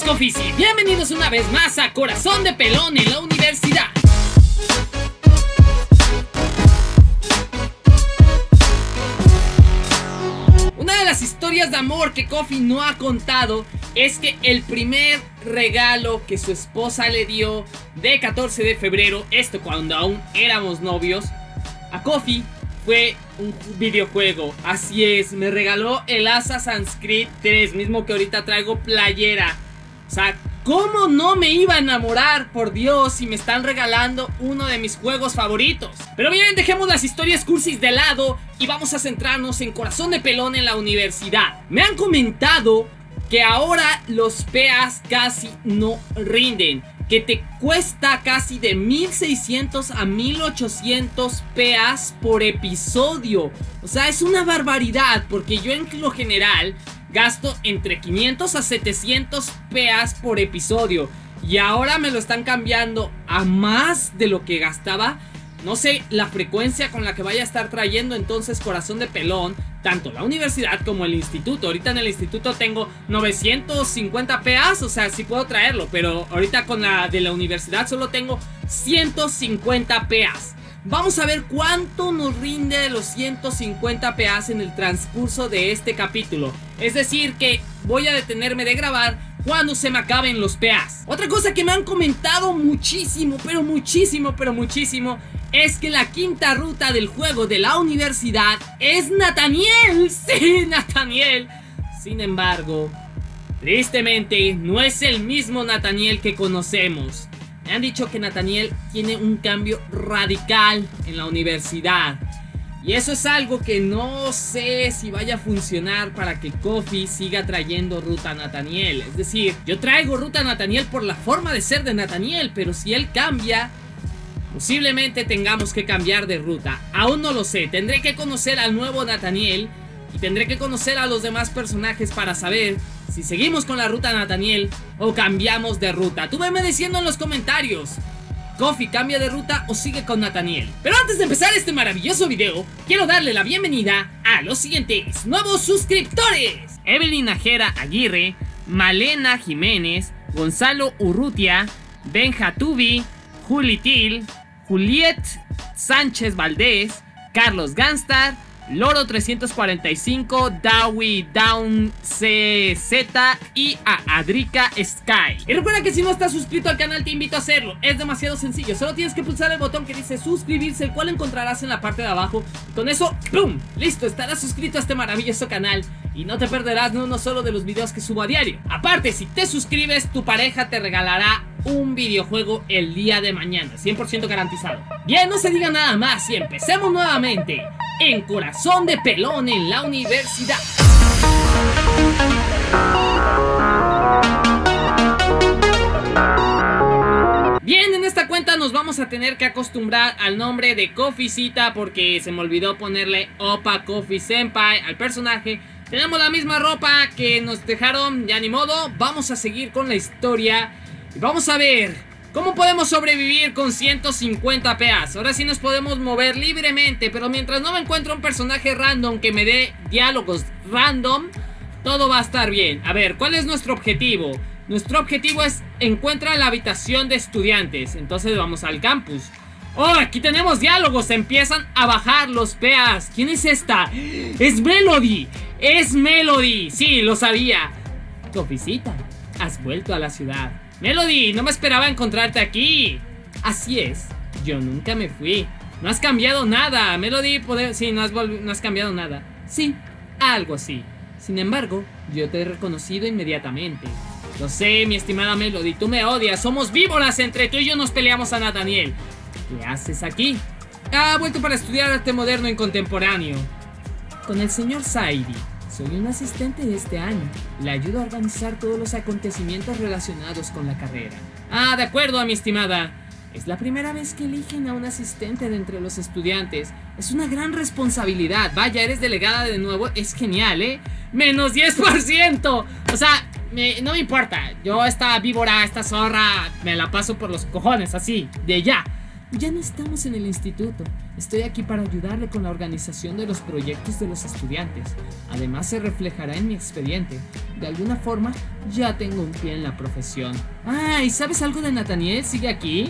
Cofis y bienvenidos una vez más a Corazón de Pelón en la Universidad. Una de las historias de amor que Coffee no ha contado es que el primer regalo que su esposa le dio de 14 de febrero, esto cuando aún éramos novios, a Coffee fue un videojuego. Así es, me regaló el Assassin's Creed 3, mismo que ahorita traigo playera. O sea, ¿cómo no me iba a enamorar? Por Dios, si me están regalando uno de mis juegos favoritos. Pero bien, dejemos las historias cursis de lado y vamos a centrarnos en Corazón de Pelón en la Universidad. Me han comentado que ahora los PAs casi no rinden, que te cuesta casi de 1600 a 1800 PAs por episodio. O sea, es una barbaridad, porque yo en lo general gasto entre 500 a 700 PAs por episodio, y ahora me lo están cambiando a más de lo que gastaba. No sé la frecuencia con la que vaya a estar trayendo entonces Corazón de Pelón, tanto la universidad como el instituto. Ahorita en el instituto tengo 950 PAs, o sea, sí puedo traerlo, pero ahorita con la de la universidad solo tengo 150 PAs. Vamos a ver cuánto nos rinde los 150 PAs en el transcurso de este capítulo. Es decir, que voy a detenerme de grabar cuando se me acaben los PAs. Otra cosa que me han comentado muchísimo, pero muchísimo, es que la quinta ruta del juego de la universidad es Nathaniel. Sí, Nathaniel. Sin embargo, tristemente, no es el mismo Nathaniel que conocemos. Me han dicho que Nathaniel tiene un cambio radical en la universidad, y eso es algo que no sé si vaya a funcionar para que Coffee siga trayendo Ruta Nathaniel. Es decir, yo traigo Ruta Nathaniel por la forma de ser de Nathaniel, pero si él cambia, posiblemente tengamos que cambiar de ruta. Aún no lo sé, tendré que conocer al nuevo Nathaniel y tendré que conocer a los demás personajes para saber si seguimos con la Ruta Nathaniel o cambiamos de ruta. Tú veme diciendo en los comentarios, ¿Coffee cambia de ruta o sigue con Nathaniel? Pero antes de empezar este maravilloso video, quiero darle la bienvenida a los siguientes nuevos suscriptores: Evelyn Najera Aguirre, Malena Jiménez, Gonzalo Urrutia, Benja Tubi, Juli Til, Juliet Sánchez Valdés, Carlos Ganstar, Loro 345, Dawi Down CZ y a Adrika Sky. Y recuerda que si no estás suscrito al canal, te invito a hacerlo. Es demasiado sencillo, solo tienes que pulsar el botón que dice suscribirse, el cual encontrarás en la parte de abajo. Y con eso, ¡pum! Listo, estarás suscrito a este maravilloso canal y no te perderás ni uno solo de los videos que subo a diario. Aparte, si te suscribes, tu pareja te regalará un videojuego el día de mañana, 100% garantizado. Bien, no se diga nada más y empecemos nuevamente en Corazón de Pelón en la Universidad. Bien, en esta cuenta nos vamos a tener que acostumbrar al nombre de Coffeecita, porque se me olvidó ponerle Opa Coffee Senpai al personaje. Tenemos la misma ropa que nos dejaron, ya ni modo. Vamos a seguir con la historia y vamos a ver ¿cómo podemos sobrevivir con 150 PAs? Ahora sí nos podemos mover libremente, pero mientras no me encuentre un personaje random que me dé diálogos random, todo va a estar bien. A ver, ¿cuál es nuestro objetivo? Nuestro objetivo es encuentra la habitación de estudiantes. Entonces vamos al campus. ¡Oh, aquí tenemos diálogos! Empiezan a bajar los PAs. ¿Quién es esta? ¡Es Melody! ¡Es Melody! Sí, lo sabía. Coffeecita, has vuelto a la ciudad. Melody, no me esperaba encontrarte aquí. Así es, yo nunca me fui. No has cambiado nada, Melody. Sí, no has cambiado nada. Sí, algo así. Sin embargo, yo te he reconocido inmediatamente. Lo sé, mi estimada Melody, tú me odias. Somos víboras, entre tú y yo nos peleamos a Nathaniel. ¿Qué haces aquí? Ha vuelto para estudiar arte moderno y contemporáneo con el señor Saidi. Soy un asistente de este año. Le ayudo a organizar todos los acontecimientos relacionados con la carrera. Ah, de acuerdo, mi estimada. Es la primera vez que eligen a un asistente de entre los estudiantes. Es una gran responsabilidad. Vaya, eres delegada de nuevo. Es genial, ¿eh? Menos 10%. O sea, no me importa. Yo esta víbora, esta zorra, me la paso por los cojones, así, de ya. Ya no estamos en el instituto. Estoy aquí para ayudarle con la organización de los proyectos de los estudiantes. Además se reflejará en mi expediente. De alguna forma, ya tengo un pie en la profesión. Ah, ¿y sabes algo de Nathaniel? ¿Sigue aquí?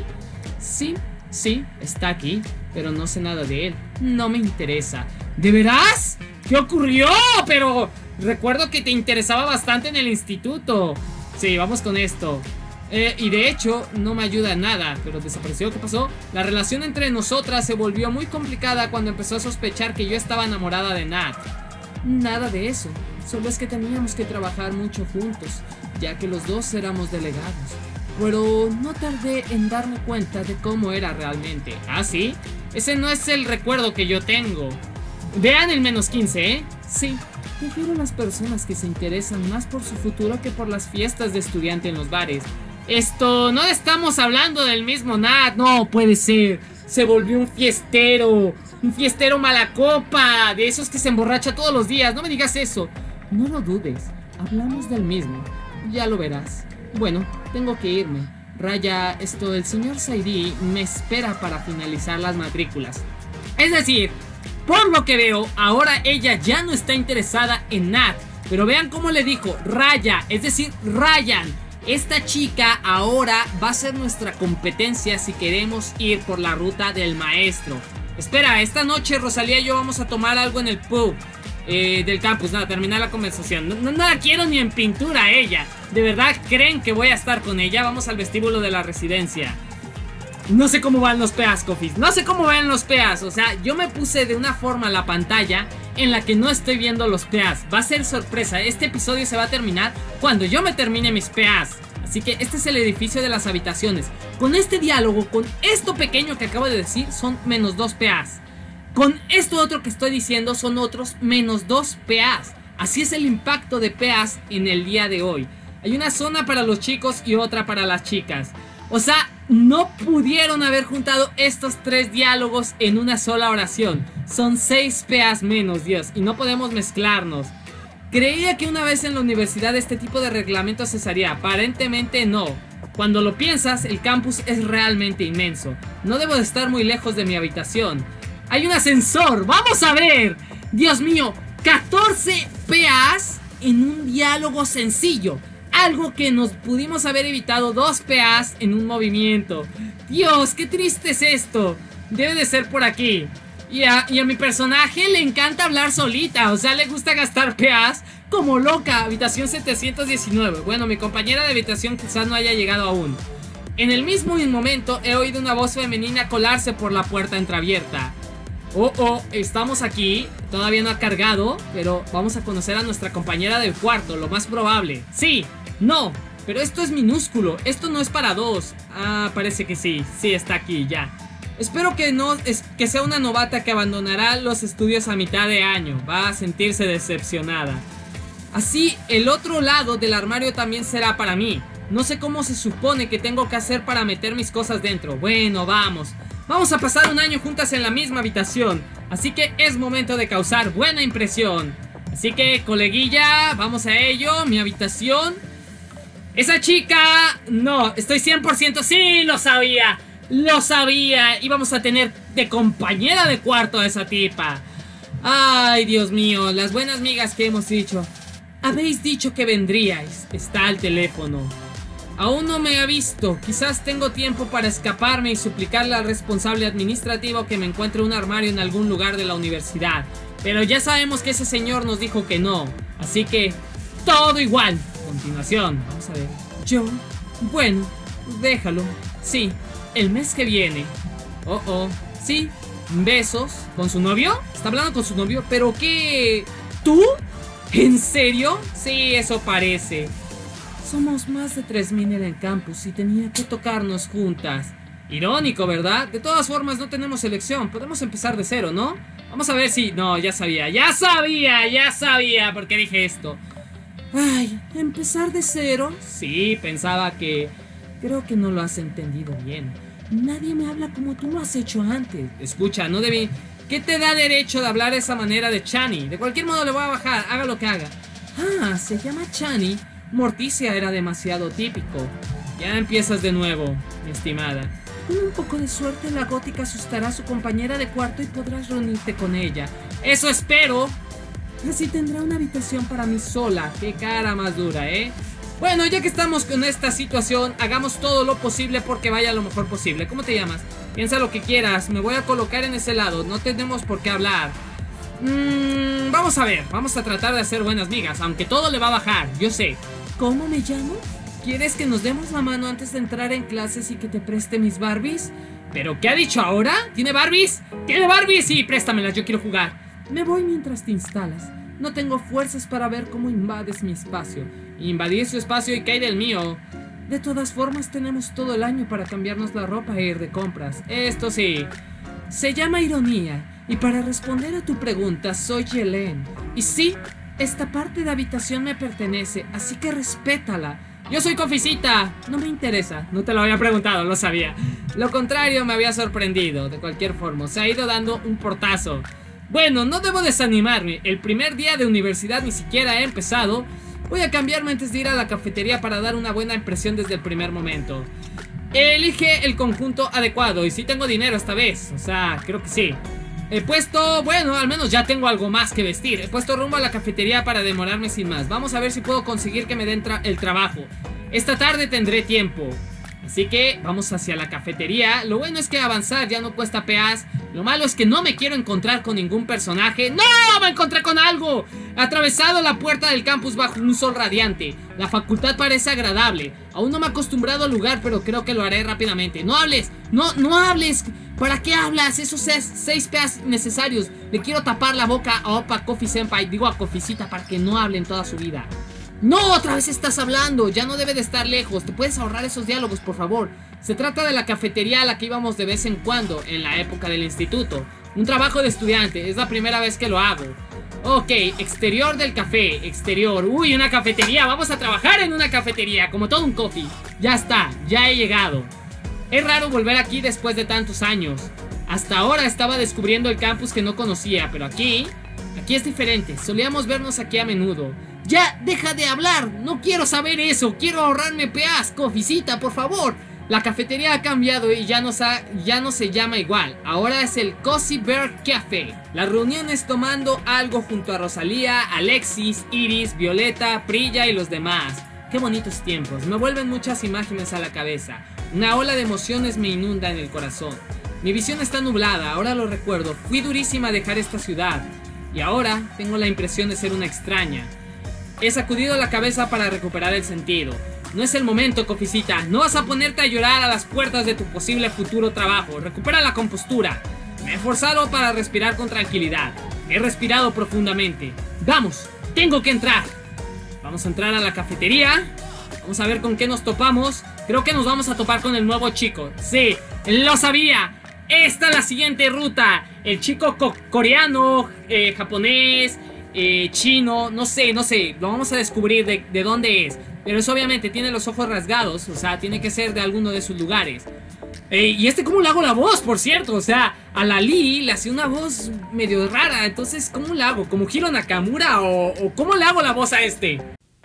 Sí, está aquí, pero no sé nada de él. No me interesa. ¿De veras? ¿Qué ocurrió? Pero recuerdo que te interesaba bastante en el instituto. Sí, vamos con esto. Y de hecho, no me ayuda en nada. Pero desapareció, ¿qué pasó? La relación entre nosotras se volvió muy complicada cuando empezó a sospechar que yo estaba enamorada de Nat. Nada de eso. Solo es que teníamos que trabajar mucho juntos, ya que los dos éramos delegados. Pero no tardé en darme cuenta de cómo era realmente. ¿Ah, sí? Ese no es el recuerdo que yo tengo. Vean el -15, ¿eh? Sí, prefiero las personas que se interesan más por su futuro que por las fiestas de estudiante en los bares. No estamos hablando del mismo Nat. No puede ser. Se volvió un fiestero mala copa, de esos que se emborracha todos los días. No me digas eso. No lo dudes, hablamos del mismo. Ya lo verás. Bueno, tengo que irme. Raya, el señor Saidi me espera para finalizar las matrículas. Es decir, por lo que veo, ahora ella ya no está interesada en Nat. Pero vean cómo le dijo Raya, es decir, Ryan. Esta chica ahora va a ser nuestra competencia si queremos ir por la ruta del maestro. Espera, esta noche Rosalía y yo vamos a tomar algo en el pub del campus. Nada, terminar la conversación. No la quiero ni en pintura a ella. ¿De verdad creen que voy a estar con ella? Vamos al vestíbulo de la residencia. No sé cómo van los PAs, Cofis. No sé cómo van los PAs. O sea, yo me puse de una forma la pantalla en la que no estoy viendo los PAs. Va a ser sorpresa. Este episodio se va a terminar cuando yo me termine mis PAs. Así que este es el edificio de las habitaciones. Con este diálogo, con esto pequeño que acabo de decir, son -2 PAs. Con esto otro que estoy diciendo son otros -2 PAs. Así es el impacto de PAs en el día de hoy. Hay una zona para los chicos y otra para las chicas. O sea, no pudieron haber juntado estos 3 diálogos en una sola oración. Son 6 PAs menos, Dios, y no podemos mezclarnos. Creía que una vez en la universidad este tipo de reglamento se haría. Aparentemente no. Cuando lo piensas, el campus es realmente inmenso. No debo de estar muy lejos de mi habitación. ¡Hay un ascensor! ¡Vamos a ver! ¡Dios mío! 14 PAs en un diálogo sencillo. Algo que nos pudimos haber evitado 2 PAs en un movimiento. Dios, qué triste es esto. Debe de ser por aquí. Y a mi personaje le encanta hablar solita. O sea, le gusta gastar PAs como loca. Habitación 719. Bueno, mi compañera de habitación quizás no haya llegado aún. En el mismo momento he oído una voz femenina colarse por la puerta entreabierta. Estamos aquí. Todavía no ha cargado, pero vamos a conocer a nuestra compañera del cuarto, lo más probable. Sí, no, pero esto es minúsculo. Esto no es para 2. Ah, parece que sí. Sí, está aquí ya. Espero que que sea una novata que abandonará los estudios a mitad de año. Va a sentirse decepcionada. Así, el otro lado del armario también será para mí. No sé cómo se supone que tengo que hacer para meter mis cosas dentro. Bueno, vamos. Vamos a pasar un año juntas en la misma habitación. Así que es momento de causar buena impresión. Así que, coleguilla, vamos a ello. Mi habitación. Esa chica... No, estoy 100%... ¡Sí, lo sabía! ¡Lo sabía! Íbamos a tener de compañera de cuarto a esa tipa. Ay, Dios mío, las buenas migas que hemos dicho. Habéis dicho que vendríais. Está al teléfono. Aún no me ha visto. Quizás tengo tiempo para escaparme y suplicarle al responsable administrativo que me encuentre un armario en algún lugar de la universidad. Pero ya sabemos que ese señor nos dijo que no. Así que, todo igual. Continuación, vamos a ver. Bueno, déjalo. Sí, el mes que viene. Sí, besos. ¿Con su novio? ¿Está hablando con su novio? ¿Pero qué? ¿Tú? ¿En serio? Sí, eso parece. Somos más de 3000 en el campus y tenía que tocarnos juntas. Irónico, ¿verdad? De todas formas no tenemos elección. Podemos empezar de cero, ¿no? Vamos a ver si... No, ya sabía por qué dije esto. Ay, ¿empezar de cero? Sí, pensaba que... Creo que no lo has entendido bien. Nadie me habla como tú lo has hecho antes. Escucha, no debí... ¿Qué te da derecho de hablar de esa manera de Chani? De cualquier modo le voy a bajar, haga lo que haga. Ah, se llama Chani. Morticia era demasiado típico. Ya empiezas de nuevo, mi estimada. Con un poco de suerte, la gótica asustará a su compañera de cuarto y podrás reunirte con ella. ¡Eso espero! Así tendrá una habitación para mí sola. ¡Qué cara más dura, eh! Bueno, ya que estamos con esta situación, hagamos todo lo posible porque vaya lo mejor posible. ¿Cómo te llamas? Piensa lo que quieras. Me voy a colocar en ese lado. No tenemos por qué hablar. Vamos a ver. Vamos a tratar de hacer buenas migas, aunque todo le va a bajar, yo sé. ¿Cómo me llamo? ¿Quieres que nos demos la mano antes de entrar en clases y que te preste mis Barbies? ¿Pero qué ha dicho ahora? ¿Tiene Barbies? ¡Tiene Barbies! Sí, préstamelas, yo quiero jugar. Me voy mientras te instalas. No tengo fuerzas para ver cómo invades mi espacio. Invadir su espacio y cae del mío. De todas formas, tenemos todo el año para cambiarnos la ropa e ir de compras. Esto sí. Se llama ironía. Y para responder a tu pregunta, soy Yelén. Y sí, esta parte de habitación me pertenece, así que respétala. Yo soy Coffeecita. No me interesa. No te lo había preguntado, lo sabía. Lo contrario me había sorprendido. De cualquier forma, se ha ido dando un portazo. Bueno, no debo desanimarme. El primer día de universidad ni siquiera he empezado. Voy a cambiarme antes de ir a la cafetería para dar una buena impresión desde el primer momento. Elige el conjunto adecuado. Y sí tengo dinero esta vez. O sea, creo que sí. He puesto, bueno, al menos ya tengo algo más que vestir. He puesto rumbo a la cafetería para demorarme sin más. Vamos a ver si puedo conseguir que me den el trabajo. Esta tarde tendré tiempo. Así que vamos hacia la cafetería. Lo bueno es que avanzar ya no cuesta peas. Lo malo es que no me quiero encontrar con ningún personaje. ¡No! ¡Me encontré con algo! He atravesado la puerta del campus bajo un sol radiante. La facultad parece agradable. Aún no me he acostumbrado al lugar, pero creo que lo haré rápidamente. ¡No hables! ¡No hables! ¿Para qué hablas? Esos 6 peas necesarios. Le quiero tapar la boca a Opa Coffee Senpai. Digo a Coffeecita para que no hable en toda su vida. ¡No! ¡Otra vez estás hablando! Ya no debe de estar lejos. ¿Te puedes ahorrar esos diálogos, por favor? Se trata de la cafetería a la que íbamos de vez en cuando en la época del instituto. Un trabajo de estudiante. Es la primera vez que lo hago. Ok, exterior del café. Exterior. Uy, una cafetería. Vamos a trabajar en una cafetería. Como todo un coffee. Ya está. Ya he llegado. Es raro volver aquí después de tantos años. Hasta ahora estaba descubriendo el campus que no conocía. Pero aquí es diferente. Solíamos vernos aquí a menudo. ¡Ya! ¡Deja de hablar! ¡No quiero saber eso! ¡Quiero ahorrarme peas! ¡Coffeecita, por favor! La cafetería ha cambiado y ya no se llama igual. Ahora es el Cozy Bear Café. Las reuniones tomando algo junto a Rosalía, Alexis, Iris, Violeta, Prilla y los demás. ¡Qué bonitos tiempos! Me vuelven muchas imágenes a la cabeza. Una ola de emociones me inunda en el corazón. Mi visión está nublada, ahora lo recuerdo. Fui durísima a dejar esta ciudad. Y ahora tengo la impresión de ser una extraña. He sacudido la cabeza para recuperar el sentido. No es el momento, Coffeecita. No vas a ponerte a llorar a las puertas de tu posible futuro trabajo. Recupera la compostura. Me he forzado para respirar con tranquilidad. He respirado profundamente. ¡Vamos! ¡Tengo que entrar! Vamos a entrar a la cafetería. Vamos a ver con qué nos topamos. Creo que nos vamos a topar con el nuevo chico. ¡Sí! ¡Lo sabía! Esta es la siguiente ruta. El chico coreano, japonés, chino, no sé. Lo vamos a descubrir de dónde es. Pero eso obviamente tiene los ojos rasgados. O sea, tiene que ser de alguno de sus lugares. Y ¿cómo le hago la voz, por cierto? O sea, a la Lee le hacía una voz medio rara. Entonces, ¿cómo la hago? ¿Como Hiro Nakamura? ¿O cómo le hago la voz a este?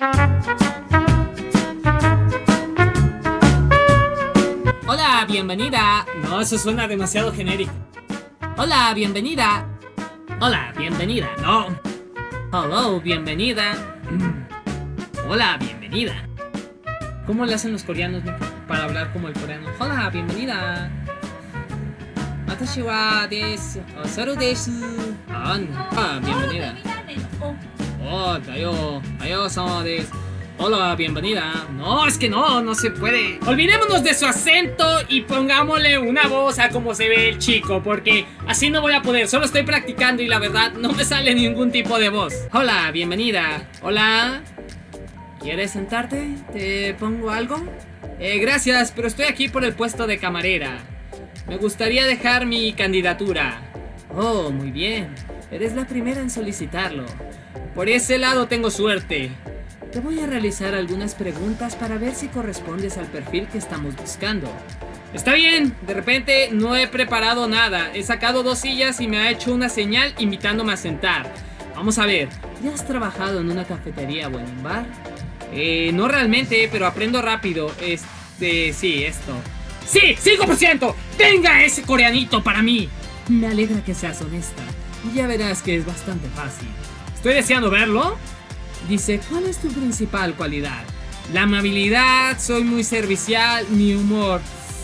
Hola, bienvenida. No, eso suena demasiado genérico. Hola, bienvenida. Hola, bienvenida. No. Hello, bienvenida. Hola, bienvenida. ¿Cómo le hacen los coreanos para hablar como el coreano? Hola, bienvenida. Watashi wa desu. Saru desu. Bienvenida. Oh, dayo-sama desu. Hola, bienvenida. No, es que no se puede. Olvidémonos de su acento y pongámosle una voz a como se ve el chico, porque así no voy a poder. Solo estoy practicando y la verdad no me sale ningún tipo de voz. Hola, bienvenida. Hola. ¿Quieres sentarte? ¿Te pongo algo? Gracias, pero estoy aquí por el puesto de camarera. Me gustaría dejar mi candidatura. Oh, muy bien. Eres la primera en solicitarlo. Por ese lado tengo suerte. Te voy a realizar algunas preguntas para ver si correspondes al perfil que estamos buscando. Está bien, de repente no he preparado nada. He sacado 2 sillas y me ha hecho una señal invitándome a sentar. Vamos a ver, ¿ya has trabajado en una cafetería o en un bar? No realmente, pero aprendo rápido. Sí, esto. Sí, 5%. Tenga ese coreanito para mí. Me alegra que seas honesta. Ya verás que es bastante fácil. Estoy deseando verlo. Dice, ¿cuál es tu principal cualidad? La amabilidad, soy muy servicial, mi humor.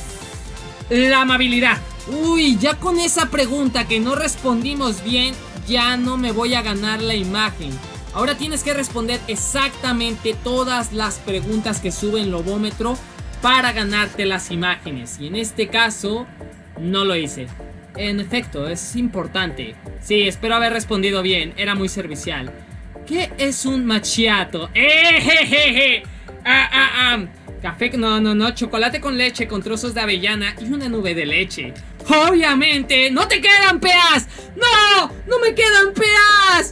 La amabilidad. Uy, ya con esa pregunta que no respondimos bien, ya no me voy a ganar la imagen. Ahora tienes que responder exactamente todas las preguntas que sube el Lobómetro para ganarte las imágenes. Y en este caso, no lo hice. En efecto, es importante. Sí, espero haber respondido bien, era muy servicial. ¿Qué es un macchiato? Jejeje. Café, no, chocolate con leche con trozos de avellana y una nube de leche. Obviamente, no te quedan peas. No me quedan peas.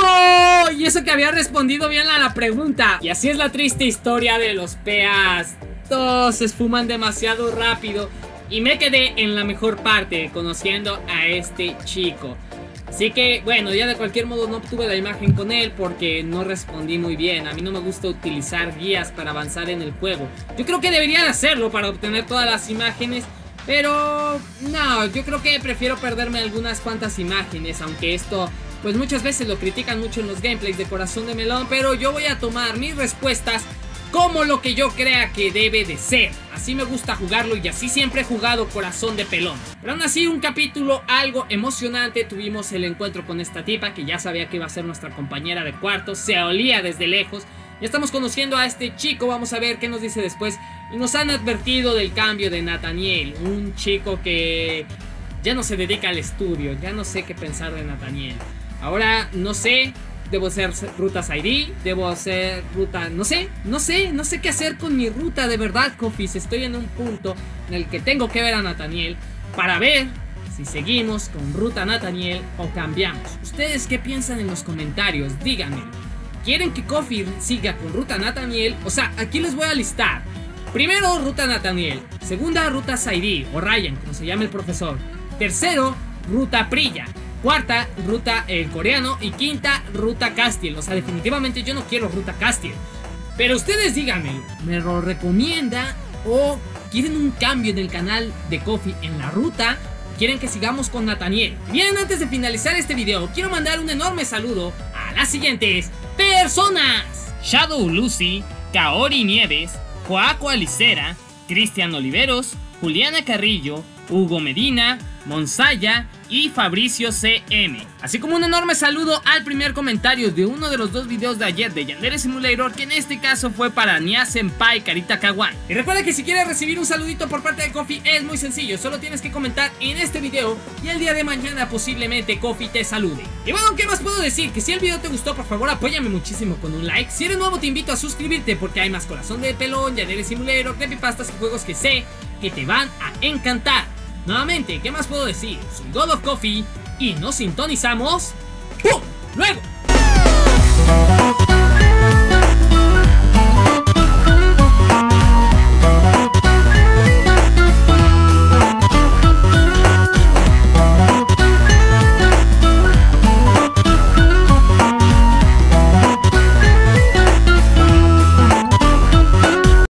No, y eso que había respondido bien a la pregunta. Y así es la triste historia de los peas. Todos se esfuman demasiado rápido y me quedé en la mejor parte, conociendo a este chico. Así que, bueno, ya de cualquier modo no obtuve la imagen con él porque no respondí muy bien. A mí no me gusta utilizar guías para avanzar en el juego. Yo creo que debería de hacerlo para obtener todas las imágenes, pero no, yo creo que prefiero perderme algunas cuantas imágenes. Aunque esto, pues muchas veces lo critican mucho en los gameplays de Corazón de Melón, pero yo voy a tomar mis respuestas como lo que yo crea que debe de ser. Así me gusta jugarlo y así siempre he jugado Corazón de Pelón. Pero aún así, un capítulo algo emocionante. Tuvimos el encuentro con esta tipa que ya sabía que iba a ser nuestra compañera de cuarto. Se olía desde lejos. Ya estamos conociendo a este chico. Vamos a ver qué nos dice después. Y nos han advertido del cambio de Nathaniel. Un chico que ya no se dedica al estudio. Ya no sé qué pensar de Nathaniel. Ahora no sé. Debo hacer rutas ID, debo hacer ruta... No sé qué hacer con mi ruta de verdad, Cofis. Estoy en un punto en el que tengo que ver a Nathaniel para ver si seguimos con ruta Nathaniel o cambiamos. ¿Ustedes qué piensan en los comentarios? Díganme. ¿Quieren que Coffee siga con ruta Nathaniel? O sea, aquí les voy a listar. Primero, ruta Nathaniel. Segunda, ruta Saidi o Ryan, como se llama el profesor. Tercero, ruta Prilla. Cuarta, ruta el coreano. Y quinta, ruta Castiel. O sea, definitivamente yo no quiero ruta Castiel. Pero ustedes díganme, ¿me lo recomienda o quieren un cambio en el canal de Coffee en la ruta? ¿Quieren que sigamos con Nathaniel? Bien, antes de finalizar este video, quiero mandar un enorme saludo a las siguientes personas: Shadow Lucy, Kaori Nieves, Joaco Alicera, Cristian Oliveros, Juliana Carrillo, Hugo Medina, Monsaya y Fabricio CM. Así como un enorme saludo al primer comentario de uno de los dos videos de ayer de Yandere Simulator, que en este caso fue para Nia Senpai Carita Kawaii. Y recuerda que si quieres recibir un saludito por parte de Coffee es muy sencillo, solo tienes que comentar en este video y el día de mañana posiblemente Coffee te salude. Y bueno, ¿qué más puedo decir? Que si el video te gustó, por favor apóyame muchísimo con un like. Si eres nuevo te invito a suscribirte porque hay más Corazón de Pelón, Yandere Simulator, creepypastas y juegos que sé que te van a encantar. Nuevamente, ¿qué más puedo decir? Soy God of Coffee y nos sintonizamos ¡pum! ¡Luego!